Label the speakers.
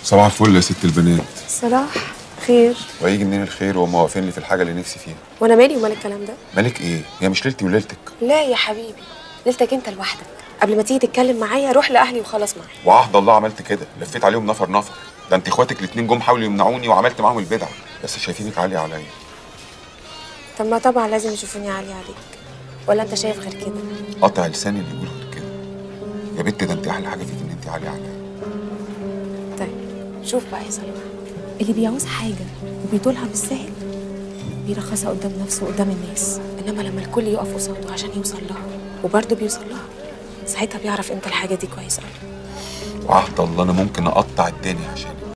Speaker 1: صباح الفل يا ست البنات.
Speaker 2: صلاح، خير؟
Speaker 1: وهيجي منين الخير وهم واقفين لي في الحاجه اللي نفسي فيها؟
Speaker 2: وانا مالي ومال الكلام ده؟
Speaker 1: مالك ايه؟ هي مش ليلتي وليلتك؟
Speaker 2: لا يا حبيبي، ليلتك انت لوحدك. قبل ما تيجي تتكلم معايا روح لاهلي وخلص معايا.
Speaker 1: وعهد الله عملت كده، لفيت عليهم نفر نفر. ده انت اخواتك الاتنين جم حاولوا يمنعوني وعملت معاهم البدع، بس شايفينك عاليه عليا.
Speaker 2: طب ما طبعا لازم يشوفوني عالية عليك، ولا انت شايف غير كده؟
Speaker 1: قطع لساني اللي يقول غير كده. يا بنت ده انت احلى حاجه فيك ان انت عاليه عليا.
Speaker 2: طيب شوف بقى يا صلاح، اللي بيعوز حاجة وبيطولها بالسهل بيرخصها قدام نفسه وقدام الناس، انما لما الكل يقف قصاده عشان يوصل لها وبرضه بيوصل لها، ساعتها بيعرف امتى الحاجة دي كويسة.
Speaker 1: وعهد الله انا ممكن اقطع الدنيا عشانك.